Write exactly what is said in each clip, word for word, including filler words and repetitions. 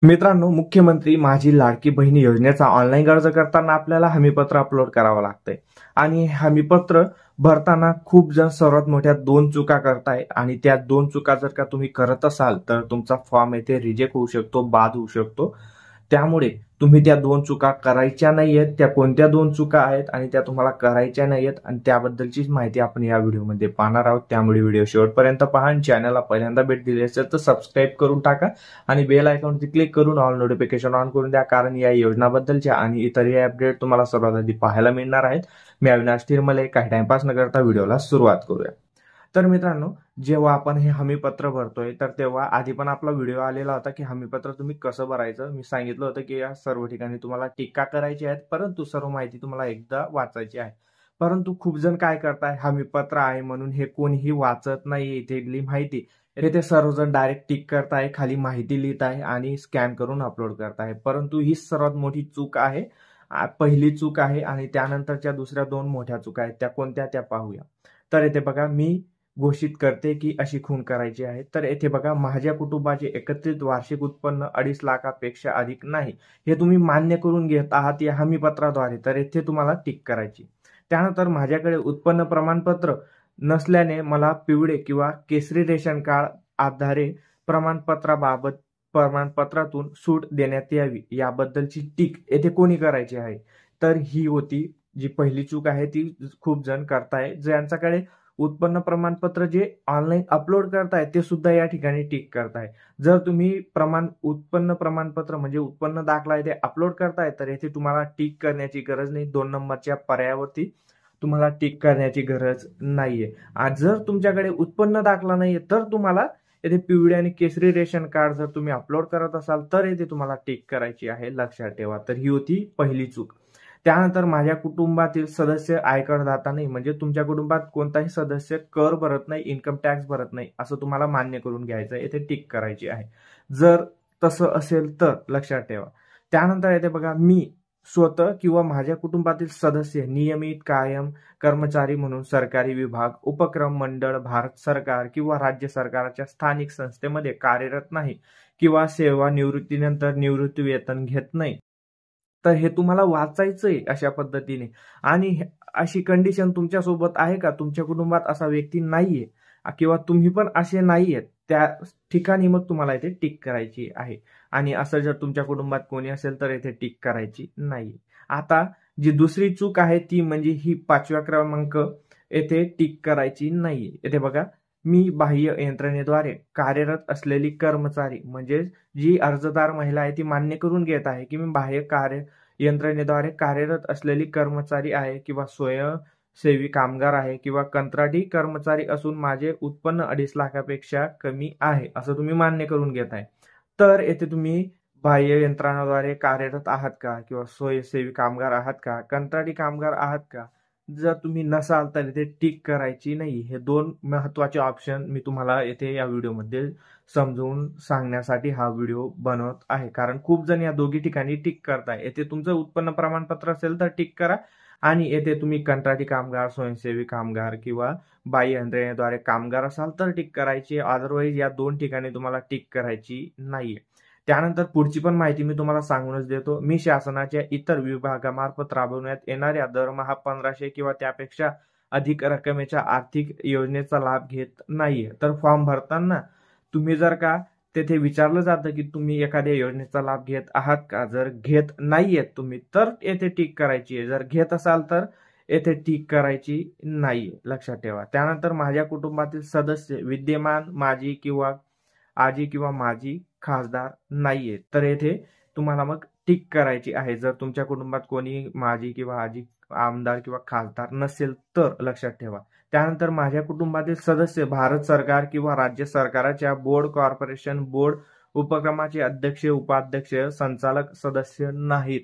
मित्रांनो, मुख्यमंत्री माझी लाडकी बहीण योजनेचा ऑनलाईन अर्ज करताना आपल्याला हमीपत्र अपलोड करावं लागतंय आणि हमीपत्र भरताना खूप जण सर्वात मोठ्या दोन चुका करताय आणि त्या दोन चुका जर का तुम्ही करत असाल तर तुमचा फॉर्म येथे रिजेक्ट होऊ शकतो, बाद होऊ शकतो। त्यामुळे तुम्ही त्या दोन चुका करायच्या नाहीयेत। त्या कोणत्या दोन चुका आहेत आणि त्या तुम्हाला करायच्या नाहीयेत आणि त्याबद्दलचीच माहिती आपण या व्हिडिओमध्ये पाहणार आहोत। त्यामुळे व्हिडिओ शेवटपर्यंत पहा आणि चॅनलला पहिल्यांदा भेट दिली असेल तर सबस्क्राइब करून टाका आणि बेल आयकॉनवरती क्लिक करून ऑल नोटिफिकेशन ऑन करून द्या, कारण या योजनाबद्दलच्या आणि इतरही अपडेट तुम्हाला सर्वात आधी पाहायला मिळणार आहेत। मी अविनाश तिरमले, काही टाइमपास न करता व्हिडिओला सुरुवात करूया। तर मित्रांनो, जेव्हा आपण हे हमीपत्र भरतोय तर तेव्हा आधी पण आपला व्हिडिओ आलेला होता की हमीपत्र तुम्ही कसं भरायचं। मी सांगितलं होतं की या सर्व ठिकाणी तुम्हाला टिक्का करायची आहेत, परंतु सर्व माहिती तुम्हाला एकदा वाचायची आहे। परंतु खूप जण काय करताय, हमीपत्र आहे म्हणून हे कोणीही वाचत नाही इथली माहिती। ते सर्वजण डायरेक्ट टिक करताय, खाली माहिती लिहित आहे आणि स्कॅन करून अपलोड करताय, परंतु ही सर्वात मोठी चूक आहे। पहिली चूक आहे आणि त्यानंतरच्या दुसऱ्या दोन मोठ्या चुका आहेत, त्या कोणत्या त्या पाहूया। तर इथे बघा, मी घोषित करते की अशी खून करायची आहे। तर येथे बघा, माझ्या कुटुंबाचे एकत्रित वार्षिक उत्पन्न अडीच लाखापेक्षा अधिक नाही, हे तुम्ही मान्य करून घेत आहात या हमीपत्राद्वारे, तर येथे तुम्हाला टिक करायची। त्यानंतर माझ्याकडे उत्पन्न प्रमाणपत्र नसल्याने मला पिवळे किंवा केसरी रेशन कार्ड आधारे प्रमाणपत्राबाबत प्रमाणपत्रातून सूट देण्यात यावी याबद्दलची टिक येथे कोणी करायची आहे। तर ही होती जी पहिली चूक आहे, ती खूप जण करताय। ज्यांच्याकडे उत्पन्न प्रमाणपत्र जे ऑनलाईन अपलोड करताय ते सुद्धा या ठिकाणी टिक करताय। जर तुम्ही प्रमाण उत्पन्न प्रमाणपत्र म्हणजे उत्पन्न दाखला इथे अपलोड करताय तर येथे तुम्हाला टिक करण्याची गरज नाही। दोन नंबरच्या पर्यायावरती तुम्हाला टिक करण्याची गरज नाहीये। आज जर तुमच्याकडे उत्पन्न दाखला नाहीये तर तुम्हाला येथे पिवळे आणि केसरी रेशन कार्ड जर तुम्ही अपलोड करत असाल तर येथे तुम्हाला टिक करायची आहे, लक्षात ठेवा। तर ही होती पहिली चूक। त्यानंतर माझ्या कुटुंबातील सदस्य आयकरदाता नाही, म्हणजे तुमच्या कुटुंबात कोणताही सदस्य कर भरत नाही, इन्कम टॅक्स भरत नाही, असं तुम्हाला मान्य करून घ्यायचं, येथे टिक करायची आहे। जर तसं असेल तर लक्षात ठेवा। त्यानंतर येथे बघा, मी स्वतः किंवा माझ्या कुटुंबातील सदस्य नियमित कायम कर्मचारी म्हणून सरकारी विभाग, उपक्रम, मंडळ, भारत सरकार किंवा राज्य सरकारच्या स्थानिक संस्थेमध्ये कार्यरत नाही किंवा सेवा निवृत्तीनंतर निवृत्ती वेतन घेत नाही। तर हे तुम्हाला वाचायचंय अशा पद्धतीने। आणि अशी कंडिशन तुमच्या सोबत आहे का, तुमच्या कुटुंबात असा व्यक्ती नाहीये किंवा तुम्ही पण असे नाहीयेत, त्या ठिकाणी मग तुम्हाला इथे टिक करायची आहे। आणि असं जर तुमच्या कुटुंबात कोणी असेल तर इथे टिक करायची नाही। आता जी दुसरी चूक आहे ती म्हणजे ही पाचव्या क्रमांक, येथे टिक करायची नाहीये। येथे बघा, मी बाह्य यंत्रणेद्वारे कार्यरत असलेली कर्मचारी, म्हणजे जी अर्जदार महिला आहे ती मान्य करून घेत आहे की मी बाह्य कार्य यंत्रणेद्वारे कार्यरत असलेली कर्मचारी आहे किंवा स्वयंसेवी कामगार आहे किंवा कंत्राटी कर्मचारी असून माझे उत्पन्न अडीच लाखापेक्षा कमी आहे, असं तुम्ही मान्य करून घेत आहे। तर येथे तुम्ही बाह्य यंत्रणाद्वारे कार्यरत आहात का किंवा स्वयंसेवी कामगार आहात का, कंत्राटी कामगार आहात का? जर तुम्ही नसाल तर इथे टिक करायची नाही। हे दोन महत्वाचे ऑप्शन मी तुम्हाला येथे या व्हिडिओमध्ये समजून सांगण्यासाठी हा व्हिडिओ बनवत आहे, कारण खूप जण या दोघी ठिकाणी टिक करताय। येथे तुमचं उत्पन्न प्रमाणपत्र असेल तर टिक करा आणि येथे तुम्ही कंत्राटी कामगार, स्वयंसेवी कामगार किंवा बाह्य यंत्रणेद्वारे कामगार असाल तर टिक करायची, अदरवाईज या दोन ठिकाणी तुम्हाला टिक करायची नाहीये। त्यानंतर पुढची पण माहिती मी तुम्हाला सांगूनच देतो। मी शासनाच्या इतर विभागामार्फत राबवण्यात येणाऱ्या दरमहा पंधराशे किंवा त्यापेक्षा अधिक रकमेच्या आर्थिक योजनेचा लाभ घेत नाहीये। तर फॉर्म भरताना तुम्ही जर का तेथे विचारलं जातं की तुम्ही एखाद्या योजनेचा लाभ घेत आहात का, जर घेत नाहीयेत तुम्ही तर येथे टिक करायची आहे, जर घेत असाल तर येथे टिक करायची नाहीये, लक्षात ठेवा। त्यानंतर माझ्या कुटुंबातील सदस्य विद्यमान माजी किंवा आजी किंवा माजी खासदार नाहीये, तर येथे तुम्हाला मग टिक करायची आहे जर तुमच्या कुटुंबात कोणी माजी किंवा आजी आमदार किंवा खासदार नसेल तर, लक्षात ठेवा। त्यानंतर माझ्या कुटुंबातील सदस्य भारत सरकार किंवा राज्य सरकारच्या बोर्ड, कॉर्पोरेशन, बोर्ड, उपक्रमाचे अध्यक्ष, उपाध्यक्ष, संचालक सदस्य नाहीत,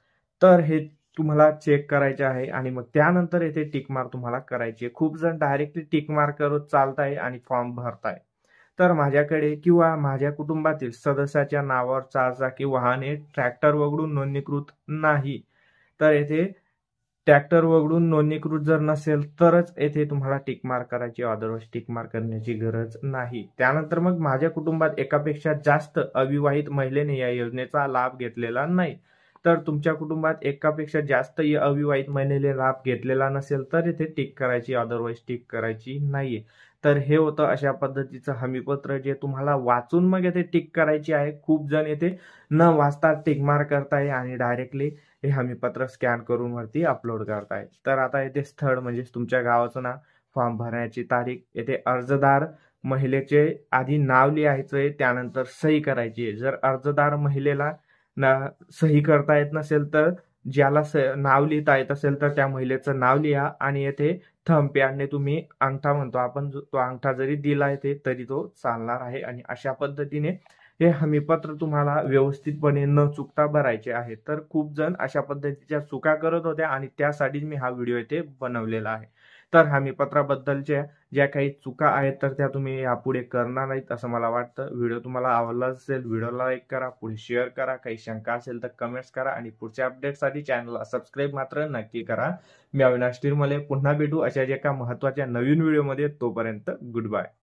तर हे तुम्हाला चेक करायचे आहे आणि मग त्यानंतर येथे टिक मार्क तुम्हाला करायची। खूप जण डायरेक्टली टिक मार्क करत चालताय आणि फॉर्म भरताय। तर माझ्याकडे किंवा माझ्या कुटुंबातील सदस्याच्या नावावर चारचाकी वाहने, ट्रॅक्टर वगळून नोंदणीकृत नाही, तर येथे ट्रॅक्टर वगळून नोंदणीकृत जर नसेल तरच येथे तुम्हाला टिक मार्क करायची, अदरवाईज टिक मार्क करण्याची गरज नाही. त्यानंतर मग माझ्या कुटुंबात एकापेक्षा जास्त अविवाहित महिलेने या योजनेचा लाभ घेतलेला नाही. तर तुमच्या कुटुंबात एकापेक्षा जास्त अविवाहित महिलेने लाभ घेतलेला नसेल तर इथे टिक करायची, अदरवाईज टिक करायची नाहीये. तर हे होतं अशा पद्धतीचं हमीपत्र जे तुम्हाला वाचून मग येथे टिक करायची आहे. खूप जण येथे न वाचता टिक मार्क करताय आणि डायरेक्टली हे हमीपत्र स्कॅन करून वरती अपलोड करताय. तर आता येथे स्थळ म्हणजे तुमच्या गावाचं नाव, फॉर्म भरण्याची तारीख, येथे अर्जदार महिलेचे आधी नाव लिहायचंय, त्यानंतर सही करायची आहे. जर अर्जदार महिलेला ना सही करता येत नसेल तर ज्याला नाव लिहिता येत असेल तर त्या महिलेचं नाव लिहा आणि येथे थंब पॅडने तुम्ही अंगठा म्हणतो आपण, तो अंगठा जरी दिला येते तरी तो चालणार आहे. आणि अशा पद्धतीने हे हमीपत्र तुम्हाला व्यवस्थितपणे न चुकता भरायचे आहे. तर खूप जण अशा पद्धतीच्या चुका करत होत्या आणि त्यासाठीच मी हा व्हिडिओ इथे बनवलेला आहे. तर हमीपत्राबद्दलच्या ज्या काही चुका आहेत तर त्या तुम्ही यापुढे करणार नाहीत असं मला वाटतं. व्हिडिओ तुम्हाला आवडला असेल व्हिडिओला लाईक करा, पुढे शेअर करा, काही शंका असेल तर कमेंट्स करा आणि पुढच्या अपडेटसाठी चॅनलला सबस्क्राईब मात्र नक्की करा. मी अविनाश तिरमले पुन्हा भेटू अशाच एका महत्त्वाच्या नवीन व्हिडिओमध्ये. तोपर्यंत गुड बाय.